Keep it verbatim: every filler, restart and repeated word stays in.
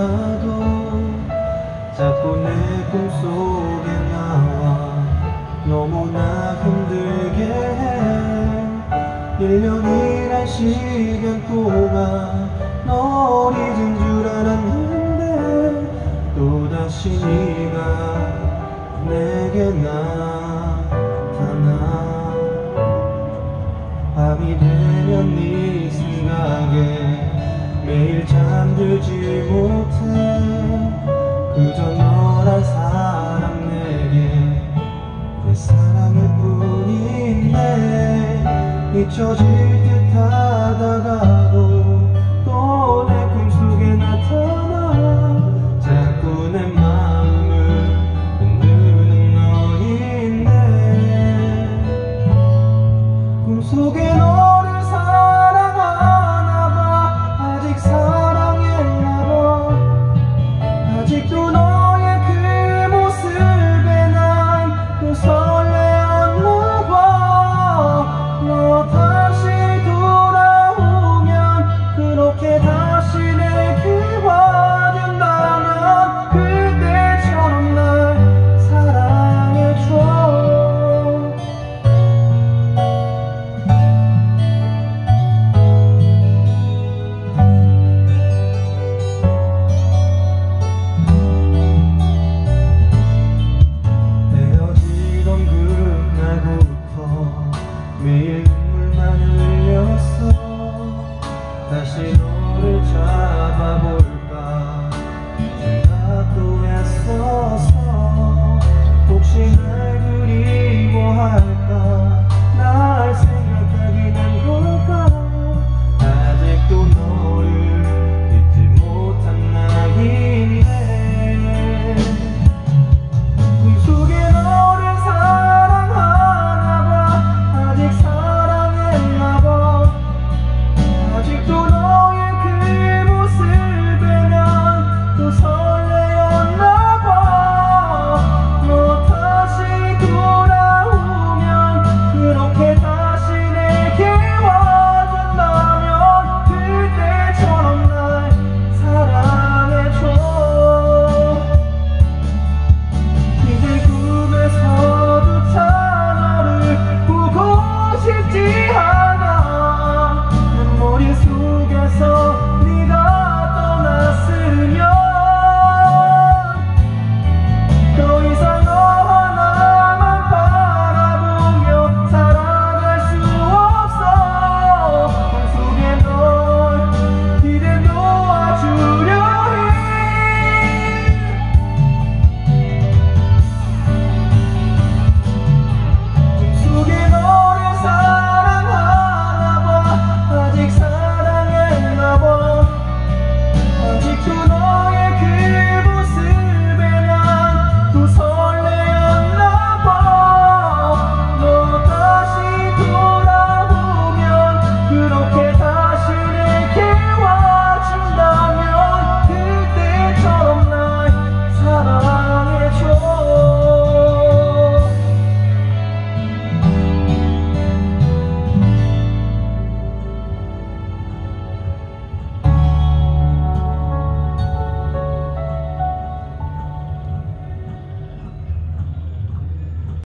않아도 자꾸 내 꿈속에 나와 너무나 힘들게 해. 일 년이란 시간 동안 널 잊은 줄 알았는데 또다시 네가 내게 나타나. 밤이 되면 네 생각에 매일 잠들지 못해. 그저 너란 사람 내게 내 사랑일 뿐인데 잊혀질 듯 하다가도 또 내 꿈속에 나타나. 자꾸 내 마음을 흔드는 너인데 꿈속에 너를 사랑하나봐. 아직 사랑했나봐. 아직도 너의 그 모습에 난 또 설레었나봐. 너 다시 돌아오면 그렇게 다시 내게 와준다면 그때처럼 날 사랑해줘. 헤어지던 그날부터 매일